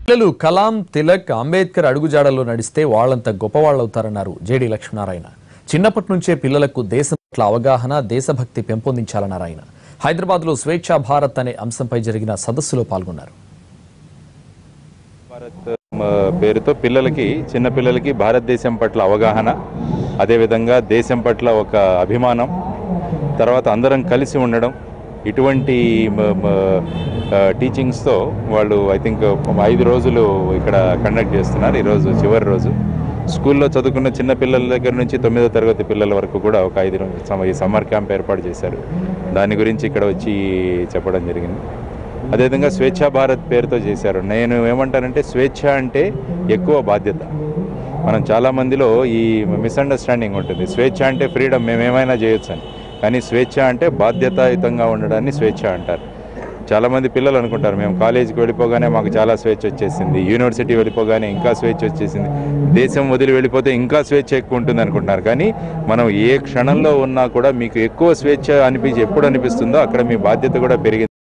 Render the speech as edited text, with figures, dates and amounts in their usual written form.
పిల్లలు కలాం, తిలక్, అంబేద్కర్ అడుగుజాడల్లో నడిస్తే వాళ్ళంత గొప్పవాళ్లవుతారన్నారు జేడీ లక్ష్మీనారాయణ. చిన్నప్పటి నుంచే పిల్లలకు దేశం పట్ల అవగాహన, దేశభక్తి పెంపొందించాలన్నారు ఆయన. హైదరాబాద్లో స్వేచ్ఛా భారత్ అనే అంశంపై జరిగిన సదస్సులో పాల్గొన్నారు. భారత్ పేరుతో చిన్న పిల్లలకి భారతదేశం పట్ల అవగాహన, అదేవిధంగా దేశం పట్ల ఒక అభిమానం, తర్వాత అందరం కలిసి ఉండడం, ఇటువంటి టీచింగ్స్తో వాళ్ళు ఐ థింక్ 5 రోజులు ఇక్కడ కండక్ట్ చేస్తున్నారు. ఈరోజు చివరి రోజు. స్కూల్లో చదువుకున్న చిన్న పిల్లల దగ్గర నుంచి 9వ తరగతి పిల్లల వరకు కూడా ఒక 5 రోజులు ఈ సమ్మర్ క్యాంప్ ఏర్పాటు చేశారు. దాని గురించి ఇక్కడ వచ్చి చెప్పడం జరిగింది. అదేవిధంగా స్వేచ్ఛా భారత్ పేరుతో చేశారు. నేను ఏమంటానంటే, స్వేచ్ఛ అంటే ఎక్కువ బాధ్యత. మనం చాలామందిలో ఈ మిస్అండర్స్టాండింగ్ ఉంటుంది. స్వేచ్ఛ అంటే ఫ్రీడమ్, మేమేమైనా చేయొచ్చు అని. కానీ స్వేచ్ఛ అంటే బాధ్యతాయుతంగా ఉండడాన్ని స్వేచ్ఛ అంటారు. చాలామంది పిల్లలు అనుకుంటారు, మేము కాలేజీకి వెళ్ళిపోగానే మాకు చాలా స్వేచ్ఛ వచ్చేసింది, యూనివర్సిటీ వెళ్ళిపోగానే ఇంకా స్వేచ్ఛ వచ్చేసింది, దేశం వదిలి వెళ్ళిపోతే ఇంకా స్వేచ్ఛ ఎక్కువ ఉంటుంది అనుకుంటున్నారు. కానీ మనం ఏ క్షణంలో ఉన్నా కూడా మీకు ఎక్కువ స్వేచ్ఛ ఎప్పుడు అనిపిస్తుందో అక్కడ మీ బాధ్యత కూడా పెరిగింది.